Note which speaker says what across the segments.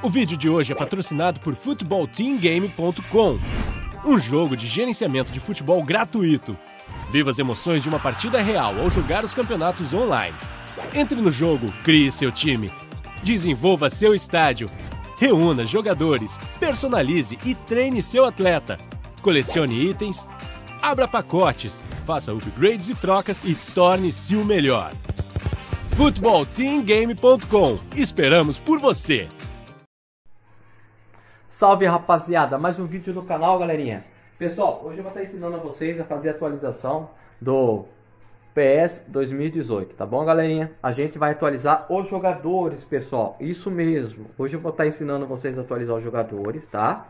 Speaker 1: O vídeo de hoje é patrocinado por FootballTeamGame.com, um jogo de gerenciamento de futebol gratuito. Viva as emoções de uma partida real ao jogar os campeonatos online. Entre no jogo, crie seu time, desenvolva seu estádio, reúna jogadores, personalize e treine seu atleta, colecione itens, abra pacotes, faça upgrades e trocas e torne-se o melhor. FootballTeamGame.com. Esperamos por você!
Speaker 2: Salve, rapaziada, mais um vídeo no canal, galerinha. Pessoal, hoje eu vou estar ensinando a vocês a fazer a atualização do PES 2018, tá bom, galerinha? A gente vai atualizar os jogadores, pessoal, isso mesmo. Hoje eu vou estar ensinando vocês a atualizar os jogadores, tá?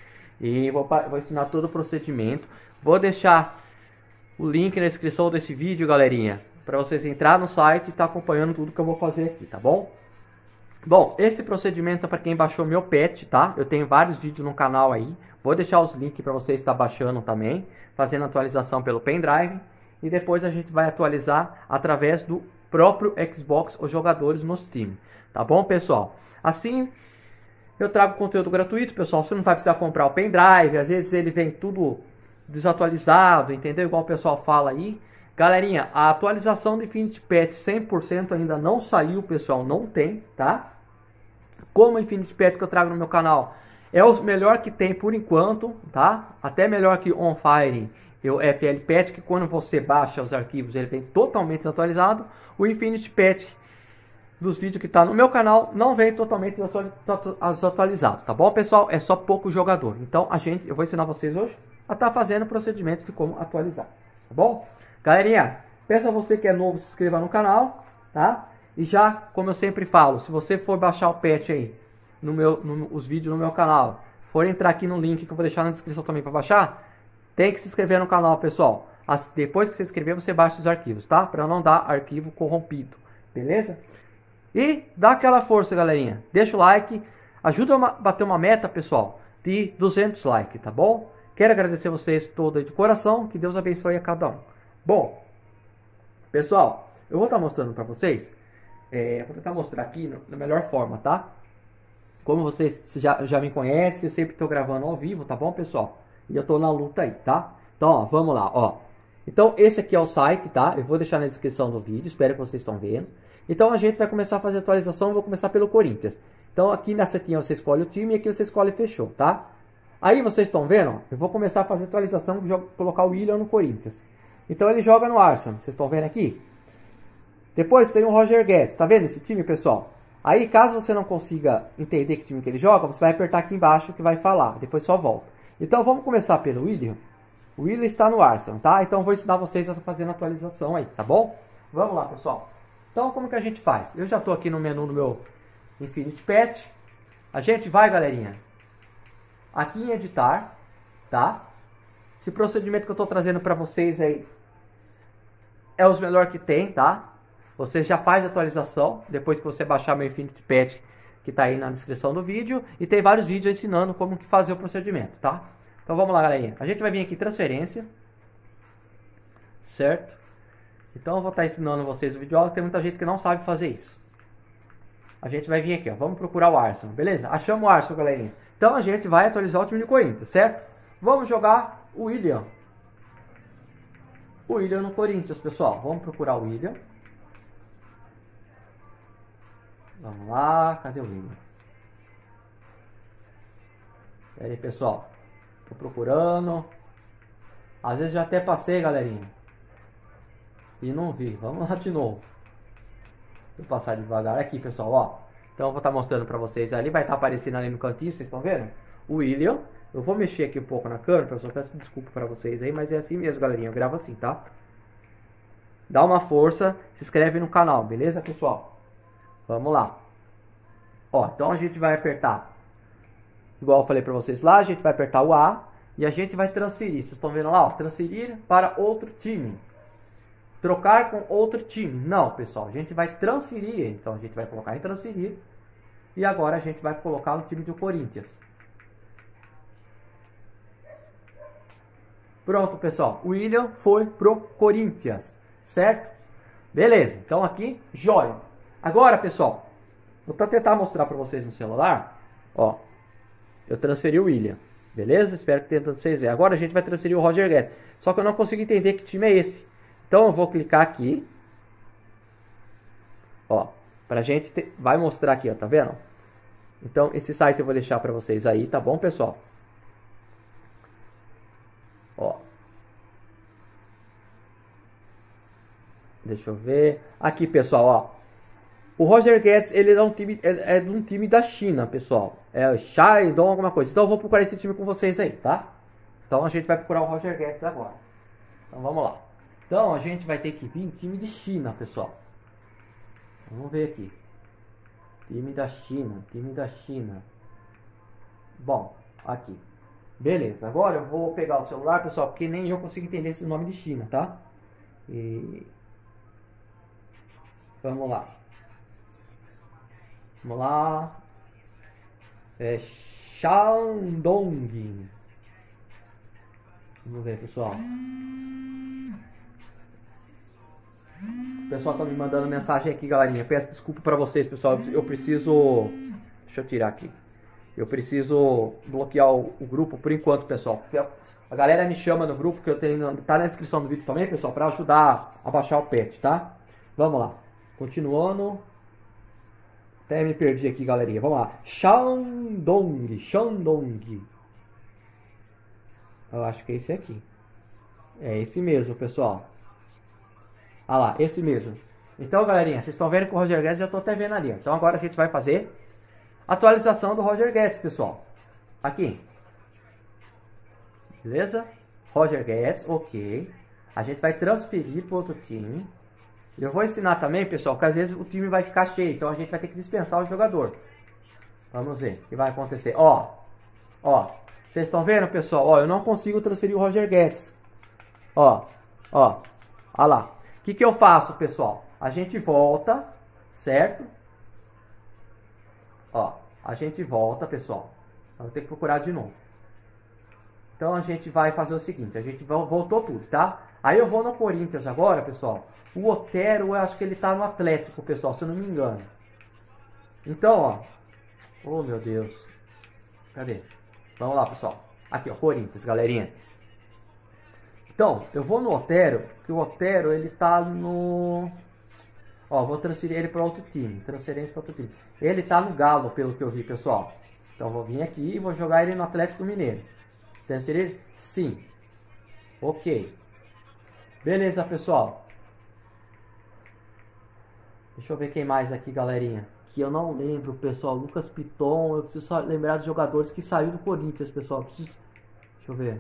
Speaker 2: E vou ensinar todo o procedimento. Vou deixar o link na descrição desse vídeo, galerinha, para vocês entrar no site e estar acompanhando tudo que eu vou fazer aqui, tá bom? Bom, esse procedimento é para quem baixou meu patch, tá? Eu tenho vários vídeos no canal aí. Vou deixar os links para você estar baixando também, fazendo atualização pelo pendrive. E depois a gente vai atualizar através do próprio Xbox os jogadores nos times. Tá bom, pessoal? Assim, eu trago conteúdo gratuito, pessoal. Você não vai precisar comprar o pendrive. Às vezes ele vem tudo desatualizado, entendeu? Igual o pessoal fala aí. Galerinha, a atualização do Infinity Patch 100% ainda não saiu, pessoal. Não tem, tá? Como o Infinity Patch que eu trago no meu canal é o melhor que tem por enquanto, tá? Até melhor que On Fire e o FL Patch, que quando você baixa os arquivos ele vem totalmente desatualizado. O Infinity Patch dos vídeos que tá no meu canal não vem totalmente desatualizado, tá bom, pessoal? É só pouco jogador. Então eu vou ensinar vocês hoje a estar fazendo o procedimento de como atualizar, tá bom? Galerinha, peço a você que é novo, se inscreva no canal, tá? E já, como eu sempre falo, se você for baixar o patch aí, os vídeos no meu canal, for entrar aqui no link que eu vou deixar na descrição também para baixar, tem que se inscrever no canal, pessoal. Depois que você se inscrever, você baixa os arquivos, tá? Para não dar arquivo corrompido, beleza? E dá aquela força, galerinha. Deixa o like, ajuda a bater uma meta, pessoal, de 200 likes, tá bom? Quero agradecer vocês todos de coração, que Deus abençoe a cada um. Bom, pessoal, eu vou estar mostrando para vocês. Vou tentar mostrar aqui na melhor forma, tá? Como vocês já me conhecem, eu sempre estou gravando ao vivo, tá bom, pessoal? E eu estou na luta aí, tá? Então, ó, vamos lá, ó. Então, esse aqui é o site, tá? Eu vou deixar na descrição do vídeo, espero que vocês estão vendo. Então, a gente vai começar a fazer a atualização, eu vou começar pelo Corinthians. Então, aqui na setinha você escolhe o time e aqui você escolhe fechou, tá? Aí, vocês estão vendo, ó, eu vou começar a fazer a atualização, colocar o William no Corinthians. Então, ele joga no Arsenal, vocês estão vendo aqui? Depois tem o Roger Guedes, tá vendo esse time, pessoal? Aí, caso você não consiga entender que time que ele joga, você vai apertar aqui embaixo que vai falar, depois só volta. Então, vamos começar pelo William. O William está no Arsenal, tá? Então, eu vou ensinar vocês a fazer a atualização aí, tá bom? Vamos lá, pessoal. Então, como que a gente faz? Eu já estou aqui no menu do meu Infinity Patch. A gente vai, galerinha, aqui em editar, tá? Esse procedimento que eu estou trazendo para vocês aí é os melhores que tem, tá? Você já faz a atualização depois que você baixar meu Infinity Patch, que está aí na descrição do vídeo. E tem vários vídeos ensinando como que fazer o procedimento, tá? Então vamos lá, galerinha. A gente vai vir aqui em transferência, certo? Então eu vou estar ensinando vocês o vídeo. Tem muita gente que não sabe fazer isso. A gente vai vir aqui, ó. Vamos procurar o Arsenal, beleza? Achamos o Arsenal, galerinha. Então a gente vai atualizar o time de Corinthians, certo? Vamos jogar o William. O William no Corinthians, pessoal. Vamos procurar o William. Vamos lá, cadê o William? Pera aí, pessoal. Tô procurando. Às vezes já até passei, galerinha. E não vi. Vamos lá de novo. Vou passar devagar aqui, pessoal, ó. Então eu vou estar mostrando pra vocês ali. Vai estar aparecendo ali no cantinho, vocês estão vendo? O William. Eu vou mexer aqui um pouco na câmera, pessoal. Peço desculpa pra vocês aí, mas é assim mesmo, galerinha. Eu gravo assim, tá? Dá uma força, se inscreve no canal, beleza, pessoal? Vamos lá. Ó, então a gente vai apertar, igual eu falei pra vocês lá, a gente vai apertar o A e a gente vai transferir. Vocês estão vendo lá, ó, transferir para outro time. Trocar com outro time. Não, pessoal, a gente vai transferir. Então a gente vai colocar em transferir. E agora a gente vai colocar no time do Corinthians. Pronto, pessoal. O William foi pro Corinthians, certo? Beleza, então aqui, joia. Agora, pessoal, vou tentar mostrar para vocês no celular Ó, eu transferi o William. Beleza? Espero que tenha dado pra vocês verem. Agora a gente vai transferir o Roger Guedes. Só que eu não consigo entender que time é esse. Então eu vou clicar aqui. Ó, pra gente ter... vai mostrar aqui, ó, tá vendo? Então esse site eu vou deixar pra vocês aí, tá bom, pessoal? Ó. Deixa eu ver. Aqui, pessoal, ó. O Roger Guedes, ele é de um time da China, pessoal. É o Shandong alguma coisa. Então eu vou procurar esse time com vocês aí, tá? Então a gente vai procurar o Roger Guedes agora. Então vamos lá. Então a gente vai ter que vir time de China, pessoal. Vamos ver aqui. Time da China, time da China. Bom, aqui. Beleza, agora eu vou pegar o celular, pessoal, porque nem eu consigo entender esse nome de China, tá? E... vamos lá. Vamos lá. É Shandong. Vamos ver, pessoal. O pessoal tá me mandando mensagem aqui, galerinha. Peço desculpa pra vocês, pessoal. Eu preciso... deixa eu tirar aqui. Eu preciso bloquear o grupo por enquanto, pessoal. A galera me chama no grupo, que eu tenho... tá na descrição do vídeo também, pessoal, pra ajudar a baixar o patch, tá? Vamos lá. Continuando. Até me perdi aqui, galerinha. Vamos lá. Shandong. Shandong. Eu acho que é esse aqui. É esse mesmo, pessoal. Ah lá, esse mesmo. Então, galerinha, vocês estão vendo que o Roger Guedes, já estou até vendo ali. Então, agora a gente vai fazer atualização do Roger Guedes, pessoal. Aqui. Beleza? Roger Guedes, ok. A gente vai transferir para outro time. Eu vou ensinar também, pessoal, que às vezes o time vai ficar cheio. Então, a gente vai ter que dispensar o jogador. Vamos ver o que vai acontecer. Ó, ó. Vocês estão vendo, pessoal? Ó, eu não consigo transferir o Roger Guedes. Ó, ó. Olha lá. O que eu faço, pessoal? A gente volta, certo? Ó, a gente volta, pessoal. Vamos ter que procurar de novo. Então a gente vai fazer o seguinte, a gente voltou tudo, tá? Aí eu vou no Corinthians agora, pessoal. O Otero, eu acho que ele tá no Atlético, pessoal, se eu não me engano. Então, ó. Oh, meu Deus. Cadê? Vamos lá, pessoal. Aqui, ó, Corinthians, galerinha. Então, eu vou no Otero, que o Otero, ele tá no... ó, vou transferir ele para outro time. Transferência para outro time. Ele tá no Galo, pelo que eu vi, pessoal. Então, vou vir aqui e vou jogar ele no Atlético Mineiro. Transferir? Sim. Ok. Beleza, pessoal. Deixa eu ver quem mais aqui, galerinha. Que eu não lembro, pessoal. Lucas Piton. Eu preciso só lembrar dos jogadores que saiu do Corinthians, pessoal. Deixa eu ver.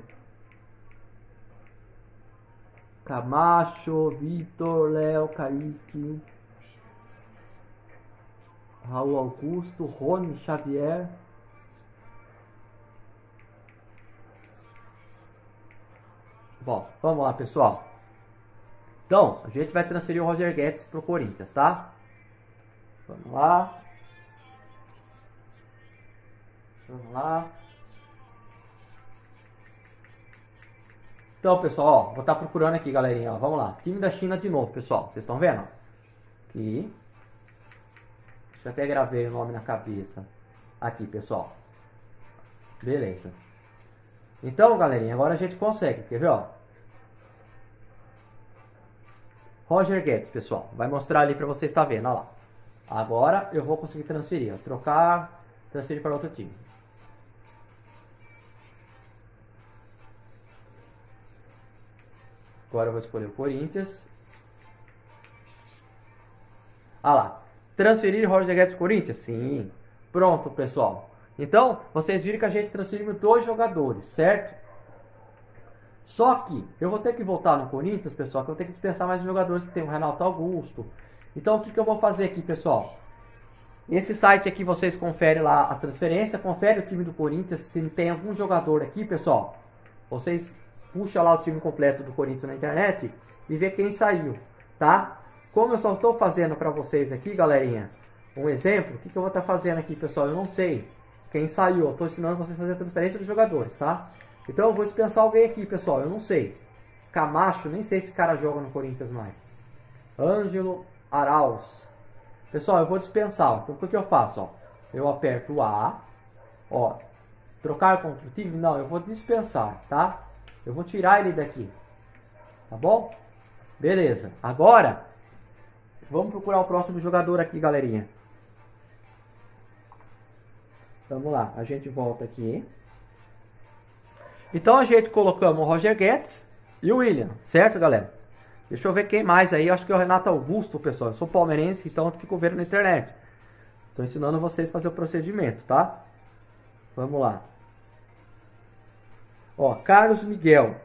Speaker 2: Camacho, Vitor, Léo, Kaique, Raul Augusto, Rony, Xavier. Bom, vamos lá, pessoal. Então, a gente vai transferir o Roger Guedes pro Corinthians, tá? Vamos lá. Vamos lá. Então, pessoal, ó, vou estar procurando aqui, galerinha, ó, vamos lá. Time da China de novo, pessoal. Vocês estão vendo? Aqui. Deixa eu até gravei o nome na cabeça. Aqui, pessoal. Beleza. Então, galerinha, agora a gente consegue. Quer ver, ó? Roger Guedes, pessoal. Vai mostrar ali pra vocês estar vendo, ó lá. Agora eu vou conseguir transferir, ó. Trocar, transferir para outro time. Agora eu vou escolher o Corinthians. Ah lá. Transferir Roger Guedes para o Corinthians? Sim. Pronto, pessoal. Então, vocês viram que a gente transferiu 2 jogadores, certo? Só que eu vou ter que voltar no Corinthians, pessoal, que eu vou ter que dispensar mais jogadores, que tem o Renato Augusto. Então, o que eu vou fazer aqui, pessoal? Esse site aqui, vocês conferem lá a transferência, confere o time do Corinthians, se tem algum jogador aqui, pessoal. Vocês puxa lá o time completo do Corinthians na internet e vê quem saiu, tá? Como eu só estou fazendo para vocês aqui, galerinha, um exemplo, o que eu vou estar fazendo aqui, pessoal? Eu não sei quem saiu, eu estou ensinando vocês a fazer a transferência dos jogadores, tá? Então eu vou dispensar alguém aqui, pessoal, eu não sei. Camacho, nem sei se esse cara joga no Corinthians mais. Ângelo Arauz. Pessoal, eu vou dispensar, então o que eu faço? Ó? Eu aperto A, Ó, trocar contra o time? Não, eu vou dispensar, tá? Eu vou tirar ele daqui. Tá bom? Beleza. Agora, vamos procurar o próximo jogador aqui, galerinha. Vamos lá, a gente volta aqui. Então a gente colocamos o Roger Guedes e o William, certo, galera? Deixa eu ver quem mais aí. Eu acho que é o Renato Augusto, pessoal. Eu sou palmeirense, então eu fico vendo na internet. Estou ensinando vocês a fazer o procedimento, tá? Vamos lá. Ó, Carlos Miguel.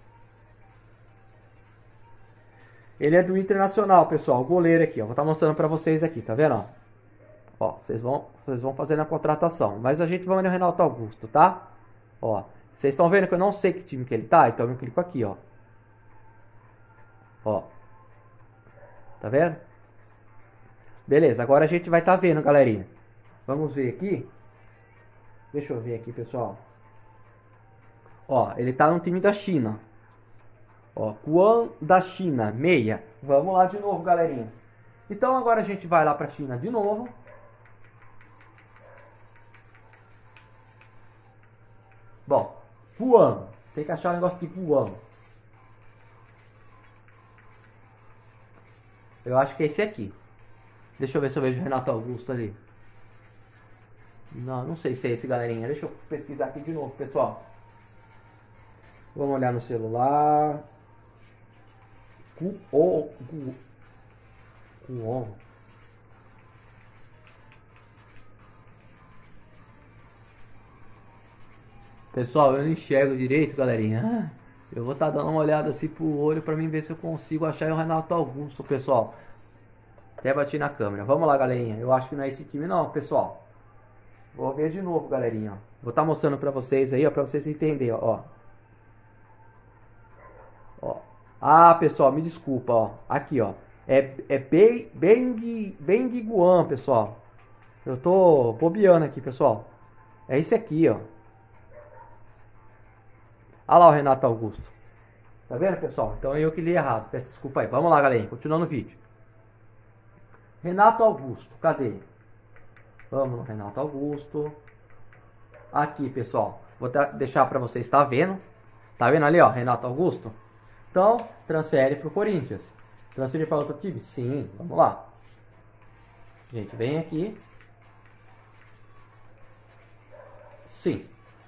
Speaker 2: Ele é do Internacional, pessoal. O goleiro aqui, ó. Vou estar mostrando para vocês aqui, tá vendo? Ó, vocês vão fazer a contratação. Mas a gente vai no Renato Augusto, tá? Ó, vocês estão vendo que eu não sei que time que ele tá? Então eu clico aqui, ó. Ó. Tá vendo? Beleza, agora a gente vai estar vendo, galerinha. Vamos ver aqui. Deixa eu ver aqui, pessoal. Ó, ele tá no time da China. Ó, Guan da China, meia. Vamos lá de novo, galerinha. Então agora a gente vai lá pra China de novo. Bom, Guan. Tem que achar um negócio de Guan. Eu acho que é esse aqui. Deixa eu ver se eu vejo o Renato Augusto ali. Não sei se é esse, galerinha. Deixa eu pesquisar aqui de novo, pessoal. Vamos olhar no celular. Guon. Pessoal, eu não enxergo direito, galerinha. Eu vou estar dando uma olhada assim pro olho para mim ver se eu consigo achar o Renato Augusto, pessoal. Até bati na câmera. Vamos lá, galerinha. Eu acho que não é esse time não, pessoal. Vou ver de novo, galerinha. Vou estar mostrando para vocês aí, ó, para vocês entenderem, ó. Ó. Ah, pessoal, me desculpa, ó. Aqui, ó. É Beng Guan, pessoal. Eu tô bobeando aqui, pessoal. É esse aqui, ó. Olha lá o Renato Augusto. Tá vendo, pessoal? Então eu que li errado. Peço desculpa aí. Vamos lá, galerinha. Continuando o vídeo. Renato Augusto. Cadê? Vamos no Renato Augusto. Aqui, pessoal. Vou deixar para vocês estar vendo. Tá vendo ali, ó? Renato Augusto. Então, transfere para o Corinthians. Transferir para outro time? Sim. Vamos lá. Gente, vem aqui. Sim.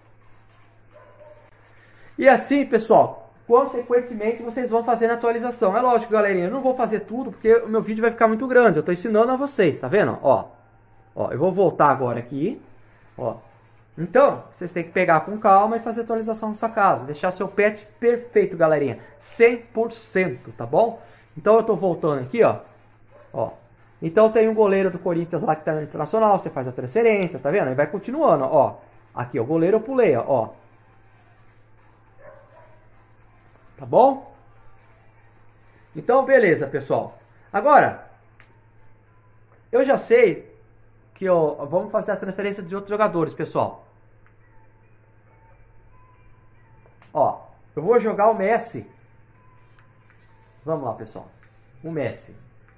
Speaker 2: E assim, pessoal, consequentemente vocês vão fazendo a atualização. É lógico, galerinha, eu não vou fazer tudo porque o meu vídeo vai ficar muito grande. Eu estou ensinando a vocês, tá vendo? Ó, eu vou voltar agora aqui. Ó. Então, vocês têm que pegar com calma e fazer a atualização na sua casa. Deixar seu pet perfeito, galerinha. 100%, tá bom? Então eu estou voltando aqui, ó. Então tem um goleiro do Corinthians lá que está no Internacional. Você faz a transferência, tá vendo? E vai continuando, ó. Aqui, ó, o goleiro eu pulei, ó. Tá bom? Então, beleza, pessoal. Agora, eu já sei que vamos fazer a transferência de outros jogadores, pessoal. Ó, eu vou jogar o Messi. Vamos lá, pessoal. O Messi.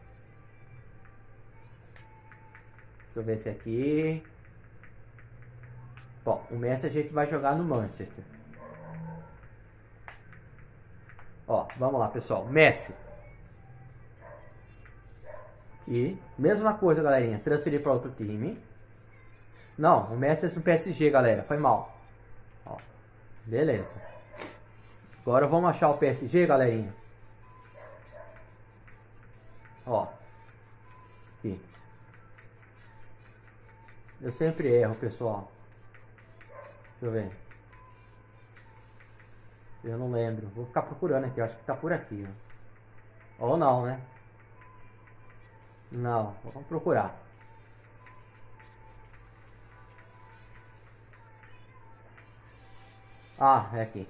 Speaker 2: Deixa eu ver esse aqui. Bom, o Messi a gente vai jogar no Manchester. Ó, vamos lá, pessoal. Messi. E, mesma coisa, galerinha. Transferir para outro time. Não, o Messi é no PSG, galera. Foi mal. Ó, beleza. Agora vamos achar o PSG, galerinha. Ó. Aqui. Eu sempre erro, pessoal. Deixa eu ver. Eu não lembro. Vou ficar procurando aqui. Eu acho que tá por aqui. Ó. Ou não, né? Não. Vamos procurar. Ah, é aqui.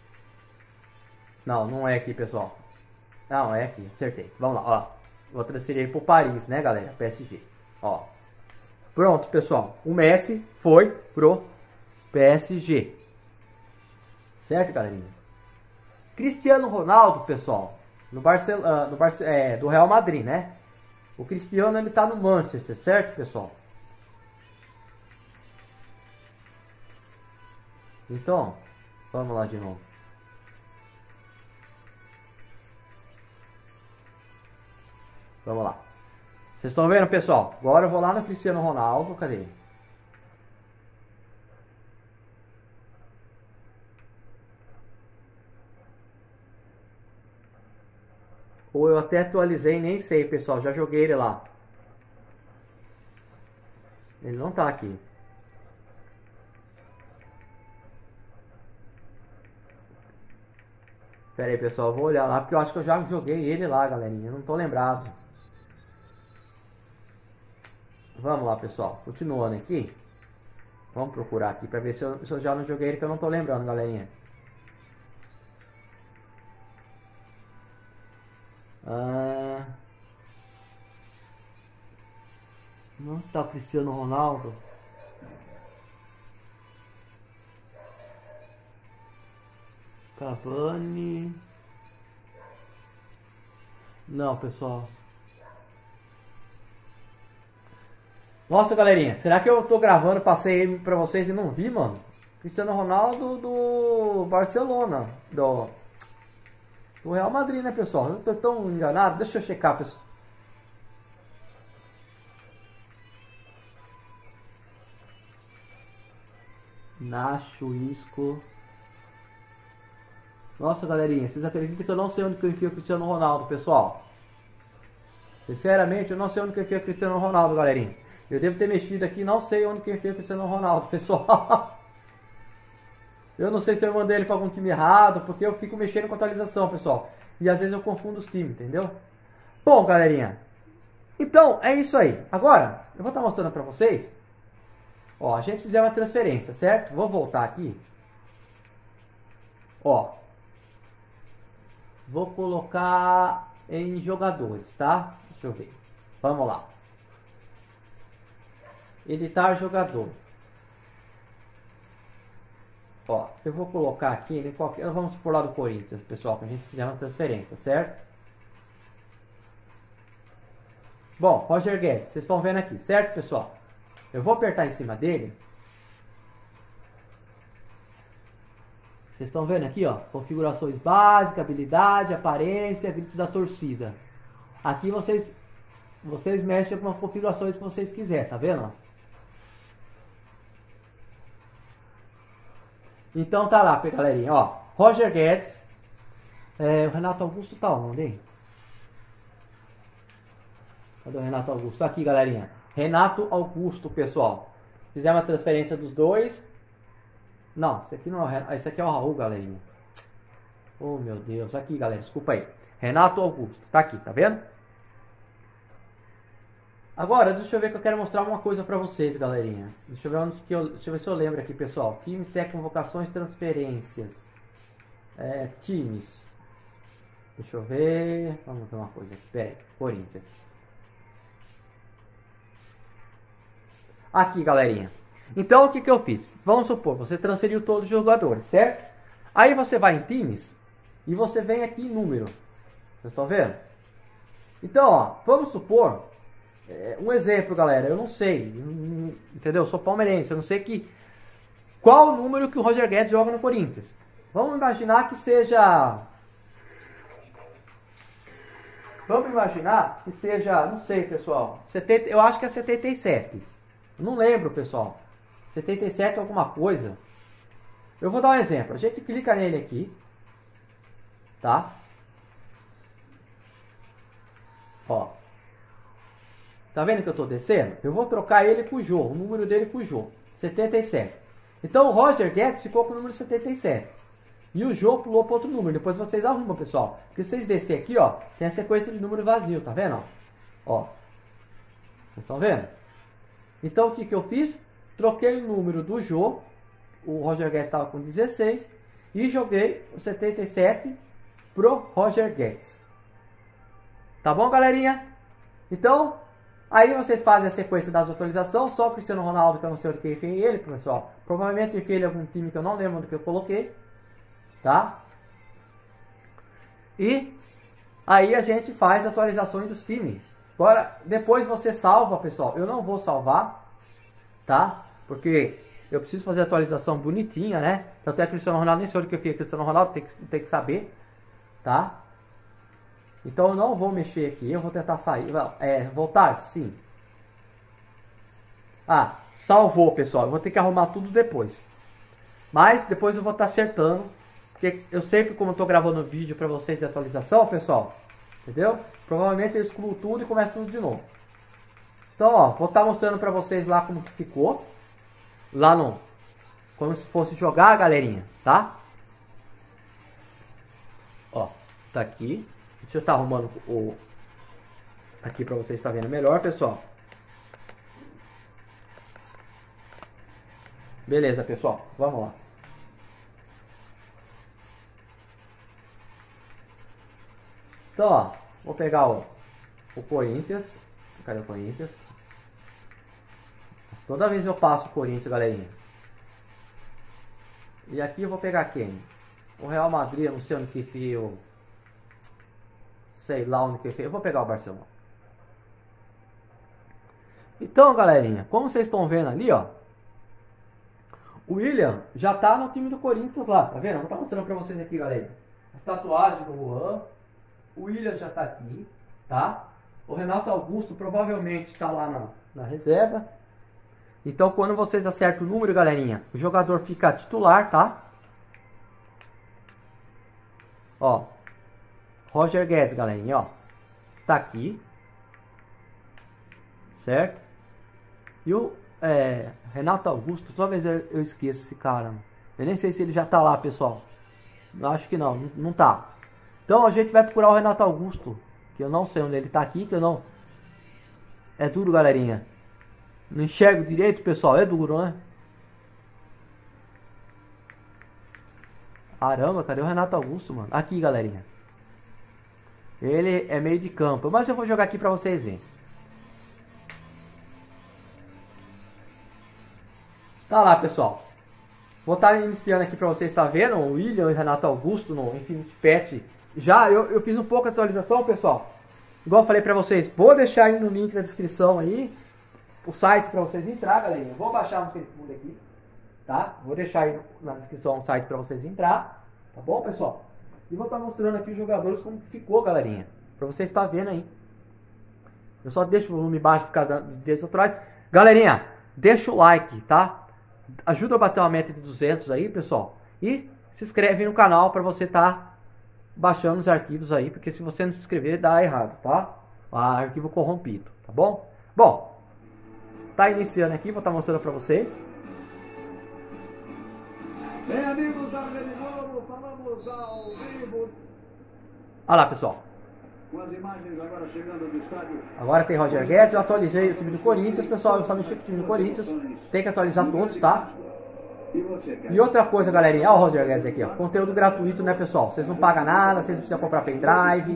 Speaker 2: Não, não é aqui, pessoal. Não, é aqui. Acertei. Vamos lá, ó. Vou transferir pro Paris, né, galera? PSG. Ó. Pronto, pessoal. O Messi foi pro PSG. Certo, galerinha? Cristiano Ronaldo, pessoal, do Real Madrid, né? O Cristiano, ele tá no Manchester, certo, pessoal? Então, vamos lá de novo. Vamos lá. Vocês estão vendo, pessoal? Agora eu vou lá no Cristiano Ronaldo. Cadê? Ou eu até atualizei, nem sei, pessoal. Já joguei ele lá. Ele não tá aqui. Pera aí, pessoal. Eu vou olhar lá, porque eu acho que eu já joguei ele lá, galerinha. Eu não tô lembrado. Vamos lá, pessoal. Continuando aqui. Vamos procurar aqui pra ver se eu já não joguei ele, que eu não tô lembrando, galerinha. Não tá o Cristiano Ronaldo. Cavani. Não, pessoal. Nossa, galerinha, será que eu tô gravando, passei pra vocês e não vi, mano? Cristiano Ronaldo do Barcelona, do Real Madrid, né, pessoal? Eu tô tão enganado, deixa eu checar, pessoal. Nacho, Isco. Nossa, galerinha, vocês acreditam que eu não sei onde que eu enfio o Cristiano Ronaldo, pessoal? Sinceramente, eu não sei onde que eu enfio o Cristiano Ronaldo, galerinha. Eu devo ter mexido aqui, não sei onde que eu enfio o Cristiano Ronaldo, pessoal. Eu não sei se eu mandei ele para algum time errado, porque eu fico mexendo com atualização, pessoal. E às vezes eu confundo os times, entendeu? Bom, galerinha. Então, é isso aí. Agora, eu vou estar mostrando para vocês. Ó, a gente fizer uma transferência, certo? Vou voltar aqui. Ó. Vou colocar em jogadores, tá? Deixa eu ver. Vamos lá. Editar jogador. Ó, eu vou colocar aqui em qualquer... Vamos por lá do Corinthians, pessoal, que a gente fizer uma transferência, certo? Bom, Roger Guedes, vocês estão vendo aqui, certo, pessoal? Eu vou apertar em cima dele. Vocês estão vendo aqui, ó, configurações básicas, habilidade, aparência, gritos da torcida. Aqui vocês mexem com as configurações que vocês quiserem, tá vendo? Então tá lá, galerinha, ó, Roger Guedes, o Renato Augusto tá onde, hein? Cadê o Renato Augusto? Tá aqui, galerinha. Renato Augusto, pessoal. Fizemos a transferência dos dois. Não, esse aqui não é o Renato. Esse aqui é o Raul, galerinha. Oh, meu Deus. Aqui, galera. Desculpa aí. Renato Augusto. Tá aqui, tá vendo? Agora, deixa eu ver que eu quero mostrar uma coisa pra vocês, galerinha. Deixa eu ver se eu lembro aqui, pessoal. Times, convocações, transferências. Times. Deixa eu ver. Vamos ver uma coisa aqui. Pera aí. Corinthians. Aqui, galerinha. Então, o que eu fiz? Vamos supor, você transferiu todos os jogadores, certo? Aí você vai em times e você vem aqui em número. Vocês estão vendo? Então, ó, vamos supor, um exemplo, galera, eu não sei, entendeu? Eu sou palmeirense, eu não sei qual o número que o Roger Guedes joga no Corinthians. Vamos imaginar que seja... não sei, pessoal, eu acho que é 77. Eu não lembro, pessoal. 77 alguma coisa. Eu vou dar um exemplo. A gente clica nele aqui. Tá? Ó. Tá vendo que eu tô descendo? Eu vou trocar ele com o Jô. O número dele com o Jô. 77. Então o Roger Guedes ficou com o número 77. E o Jô pulou para outro número. Depois vocês arrumam, pessoal. Porque se vocês descerem aqui, ó, tem a sequência de número vazio. Tá vendo? Ó. Vocês estão vendo? Então o que eu fiz? Troquei o número do Jô, o Roger Guedes estava com 16, e joguei o 77 pro Roger Guedes. Tá bom, galerinha? Então, aí vocês fazem a sequência das atualizações, só o Cristiano Ronaldo, que eu não sei onde que eu enfiei ele, pessoal. Provavelmente eu enfiei ele em algum time que eu não lembro onde que eu coloquei, tá? E aí a gente faz atualizações dos times. Agora, depois você salva, pessoal. Eu não vou salvar, tá? Porque Eu preciso fazer a atualização bonitinha, né? Tanto é que o Cristiano Ronaldo, nem sei onde que eu fiz Cristiano Ronaldo, tem que saber, tá? Então eu não vou mexer aqui, eu vou tentar sair. Voltar? Sim. Ah, salvou, pessoal. Eu vou ter que arrumar tudo depois. Mas depois eu vou estar acertando. Porque eu sempre, como eu tô gravando vídeo pra vocês de atualização, pessoal, entendeu? Provavelmente eu excluo tudo e começo tudo de novo. Então, ó, vou estar mostrando pra vocês lá como que ficou. Lá no... Como se fosse jogar, galerinha, tá? Ó, tá aqui. Deixa eu estar arrumando o... Aqui pra vocês estarem vendo melhor, pessoal. Beleza, pessoal. Vamos lá. Então, ó. Vou pegar o Corinthians. Cadê o Corinthians? Toda vez eu passo o Corinthians, galerinha. E aqui eu vou pegar quem? O Real Madrid, eu não sei onde que fio. Sei lá onde que fio. Eu vou pegar o Barcelona. Então, galerinha, como vocês estão vendo ali, ó. O William já tá no time do Corinthians lá, tá vendo? Eu vou estar mostrando pra vocês aqui, galera. As tatuagens do Juan. O William já tá aqui, tá? O Renato Augusto provavelmente tá lá na reserva. Então, quando vocês acertam o número, galerinha, o jogador fica titular, tá? Ó. Roger Guedes, galerinha, ó. Tá aqui. Certo? E o Renato Augusto, toda vez eu esqueço esse cara. Mano. Eu nem sei se ele já tá lá, pessoal. Eu acho que não tá. Então a gente vai procurar o Renato Augusto. Que eu não sei onde ele tá aqui, que eu não... É duro, galerinha. Não enxergo direito, pessoal. É duro, né? Caramba, cadê o Renato Augusto, mano? Aqui, galerinha. Ele é meio de campo. Mas eu vou jogar aqui pra vocês verem. Tá lá, pessoal. Vou estar iniciando aqui pra vocês estar vendo. O William e o Renato Augusto no Infinity Pet. Já eu fiz um pouco de atualização, pessoal. Igual eu falei pra vocês. Vou deixar aí no link da descrição aí o site pra vocês entrar, galera. Vou baixar no Facebook aqui, tá? Vou deixar aí na descrição o site pra vocês entrar. Tá bom, pessoal? E vou estar mostrando aqui os jogadores como que ficou, galerinha. Pra vocês estar vendo aí. Eu só deixo o volume baixo por causa dos direitos autorais. Galerinha, deixa o like, tá? Ajuda a bater uma meta de 200 aí, pessoal. E se inscreve no canal para você estar baixando os arquivos aí. Porque se você não se inscrever, dá errado, tá? Arquivo corrompido, tá bom? Bom, tá iniciando aqui, vou estar mostrando para vocês.
Speaker 3: Bem, amigos da Rede Globo, falamos ao vivo.
Speaker 2: Olha lá, pessoal.
Speaker 3: Com as imagens agora chegando do estádio.
Speaker 2: Agora tem Roger Guedes, eu atualizei o time do Corinthians, pessoal, eu só mexi com o time do Corinthians. Tem que atualizar todos, tá? E outra coisa, galerinha, olha o Roger Guedes aqui, ó. Conteúdo gratuito, né, pessoal? Vocês não pagam nada, vocês não precisam comprar pendrive.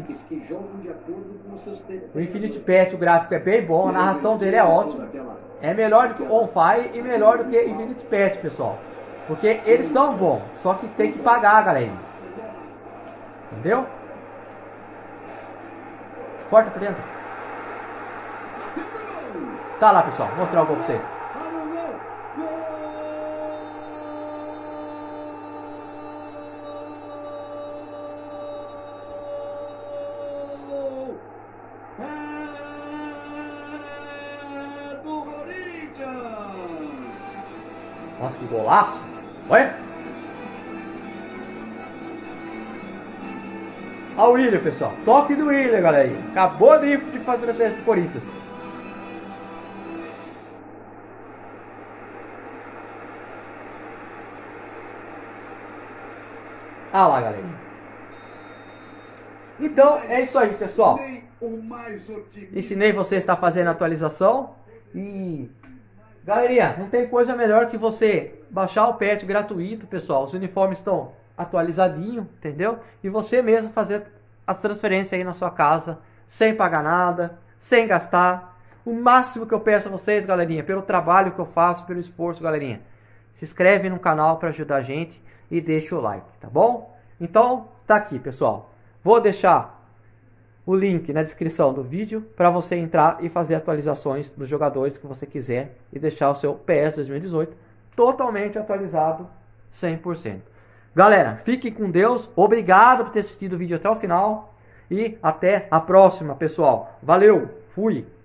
Speaker 2: O Infinity Pet, o gráfico é bem bom, a narração dele é ótima. É melhor do que On Fire e melhor do que Infinity Pet, pessoal. Porque eles são bons, só que tem que pagar, galerinha. Entendeu? Corta por dentro. Tá lá, pessoal. Vou mostrar o gol pra vocês.
Speaker 3: É do Corinthians.
Speaker 2: Nossa, que golaço. Olha. Olha o William, pessoal. Toque do William, galera. Acabou de fazer a transferência pro Corinthians. Ah lá, galera. Então, é isso aí, pessoal. Ensinei vocês a estar fazendo a atualização. E, galerinha, não tem coisa melhor que você baixar o patch gratuito, pessoal. Os uniformes estão atualizadinho, entendeu? E você mesmo fazer as transferências aí na sua casa, sem pagar nada, sem gastar. O máximo que eu peço a vocês, galerinha, pelo trabalho que eu faço, pelo esforço, galerinha, se inscreve no canal para ajudar a gente e deixa o like, tá bom? Então, tá aqui, pessoal. Vou deixar o link na descrição do vídeo para você entrar e fazer atualizações dos jogadores que você quiser e deixar o seu PS 2018 totalmente atualizado, 100%. Galera, fiquem com Deus. Obrigado por ter assistido o vídeo até o final. E até a próxima, pessoal. Valeu, fui!